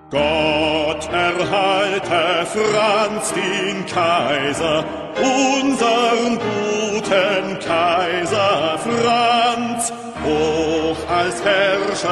Gott erhalte Franz den Kaiser, unsern guten Kaiser Franz, hoch als Herrscher.